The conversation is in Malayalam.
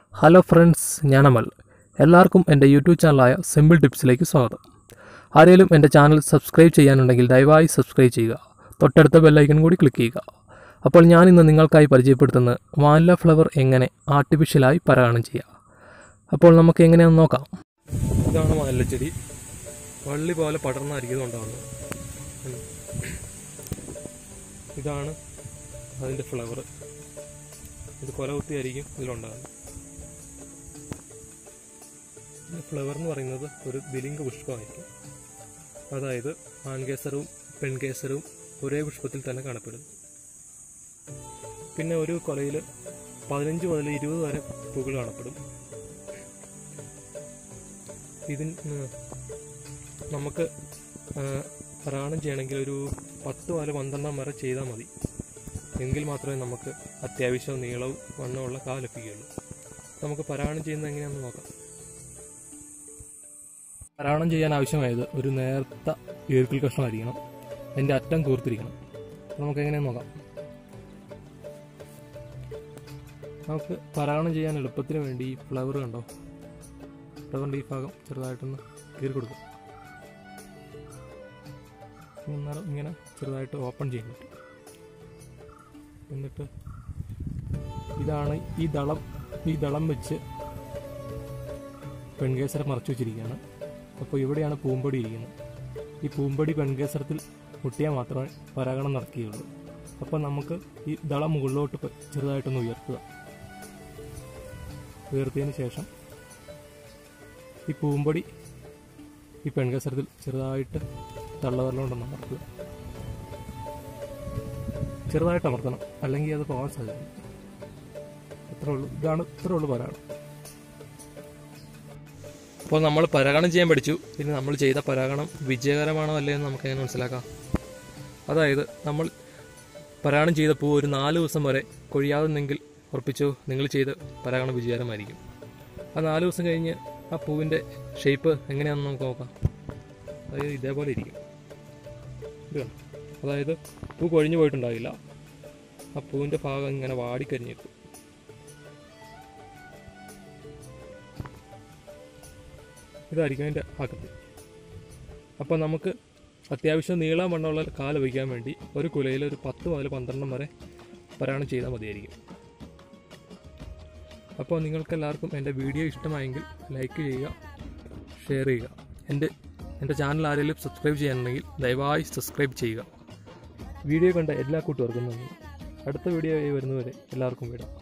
ഹലോ ഫ്രണ്ട്സ്, ഞാൻ അമൽ. എല്ലാവർക്കും എൻ്റെ യൂട്യൂബ് ചാനലായ സിമ്പിൾ ടിപ്സിലേക്ക് സ്വാഗതം. ആരെങ്കിലും എൻ്റെ ചാനൽ സബ്സ്ക്രൈബ് ചെയ്യാനുണ്ടെങ്കിൽ ദയവായി സബ്സ്ക്രൈബ് ചെയ്യുക. തൊട്ടടുത്ത ബെല്ലൈക്കൺ കൂടി ക്ലിക്ക് ചെയ്യുക. അപ്പോൾ ഞാനിന്ന് നിങ്ങൾക്കായി പരിചയപ്പെടുത്തുന്നത് വാനില ഫ്ലവർ എങ്ങനെ ആർട്ടിഫിഷ്യലായി പരാഗണം ചെയ്യുക. അപ്പോൾ നമുക്ക് എങ്ങനെയാണെന്ന് നോക്കാം. ഇതാണ് വാനിലച്ചെടി. വള്ളി പോലെ പടർന്നായിരിക്കും ഉണ്ടാകുന്നത്. ഇതാണ് അതിൻ്റെ ഫ്ലവർ. ഇത് കൊലകുത്തിയായിരിക്കും ഇതിലുണ്ടാകുന്നത്. ഫ്ലവർ എന്ന് പറയുന്നത് ഒരു ദ്വിലിംഗ പുഷ്പമായിരിക്കും. അതായത് ആൺകേസരവും പെൺകേസരവും ഒരേ പുഷ്പത്തിൽ തന്നെ കാണപ്പെടും. പിന്നെ ഒരു കൊലയിൽ 15 മുതൽ 20 വരെ പൂക്കൾ കാണപ്പെടും. ഇതിന് നമുക്ക് പരാഗണം ചെയ്യണമെങ്കിൽ ഒരു 10 മുതൽ 12 വരെ ചെയ്താൽ മതി. എങ്കിൽ മാത്രമേ നമുക്ക് അത്യാവശ്യം നീളവും വണ്ണമുള്ള കാ ലഭിക്കുകയുള്ളൂ. നമുക്ക് പരാഗണം ചെയ്യുന്നത് എങ്ങനെയാണെന്ന് നോക്കാം. പരാഗണം ചെയ്യാൻ ആവശ്യമായത് ഒരു നേർത്ത ഈർക്കിൽ കഷ്ണമായിരിക്കണം. അതിൻ്റെ അറ്റം കൂർത്തിരിക്കണം. നമുക്ക് എങ്ങനെയാണെന്ന് നോക്കാം. നമുക്ക് പരാഗണം ചെയ്യാൻ എളുപ്പത്തിന് വേണ്ടി ഈ ഫ്ലവർ കണ്ടോ, ഫ്ലവറിൻ്റെ ഈ ഭാഗം ചെറുതായിട്ടൊന്ന് കീറി കൊടുക്കും. ഇങ്ങനെ ചെറുതായിട്ട് ഓപ്പൺ ചെയ്യാൻ പറ്റും. എന്നിട്ട് ഇതാണ് ഈ ദളം വെച്ച് പെൺകേസരം മറച്ചു വെച്ചിരിക്കുകയാണ്. അപ്പോൾ ഇവിടെയാണ് പൂമ്പൊടി ഇരിക്കുന്നത്. ഈ പൂമ്പൊടി പെൺകേസരത്തിൽ മുട്ടിയാൽ മാത്രമേ പരാഗണം നടക്കുകയുള്ളൂ. അപ്പോൾ നമുക്ക് ഈ ദളം മുകളിലോട്ട് ചെറുതായിട്ടൊന്ന് ഉയർത്തിയതിന് ശേഷം ഈ പൂമ്പൊടി ഈ പെൺകേസരത്തിൽ ചെറുതായിട്ട് തള്ളവരലുകൊണ്ടൊന്ന് അമർത്തുക. ചെറുതായിട്ട് അമർത്തണം, അല്ലെങ്കിൽ അത് പോകാൻ സാധിക്കും. ഇത്രേ ഉള്ളൂ പരാഗണം. അപ്പോൾ നമ്മൾ പരാഗണം ചെയ്യാൻ പഠിച്ചു. പിന്നെ നമ്മൾ ചെയ്ത പരാഗണം വിജയകരമാണോ അല്ലേ എന്ന് നമുക്ക് എങ്ങനെ മനസ്സിലാക്കാം. അതായത് നമ്മൾ പരാഗണം ചെയ്ത പൂ ഒരു 4 ദിവസം വരെ കൊഴിയാതെന്നെങ്കിൽ ഉറപ്പിച്ചു നിങ്ങൾ ചെയ്ത പരാഗണം വിജയകരമായിരിക്കും. ആ 4 ദിവസം കഴിഞ്ഞ് ആ പൂവിൻ്റെ ഷേപ്പ് എങ്ങനെയാണെന്ന് നമുക്ക് നോക്കാം. അതായത് ഇതേപോലെ ഇരിക്കും. അതായത് പൂ കൊഴിഞ്ഞു പോയിട്ടുണ്ടാവില്ല. ആ പൂവിൻ്റെ ഭാഗം ഇങ്ങനെ വാടിക്കരിഞ്ഞിരിക്കും. ഇതായിരിക്കും അതിൻ്റെ ആകൃതി. അപ്പോൾ നമുക്ക് അത്യാവശ്യം നീളം വണ്ണമുള്ള കാ ലഭിക്കാൻ വേണ്ടി ഒരു കുലയിൽ ഒരു 10 മുതൽ 12 വരെ പരാഗണം ചെയ്താൽ മതിയായിരിക്കും. അപ്പോൾ നിങ്ങൾക്കെല്ലാവർക്കും എൻ്റെ വീഡിയോ ഇഷ്ടമായെങ്കിൽ ലൈക്ക് ചെയ്യുക, ഷെയർ ചെയ്യുക. എൻ്റെ ചാനൽ ആരെങ്കിലും സബ്സ്ക്രൈബ് ചെയ്യാനുണ്ടെങ്കിൽ ദയവായി സബ്സ്ക്രൈബ് ചെയ്യുക. വീഡിയോ കണ്ട എല്ലാ കൂട്ടുകാർക്കും നന്ദി. അടുത്ത വീഡിയോ വരുന്നവരെ എല്ലാവർക്കും വിടാം.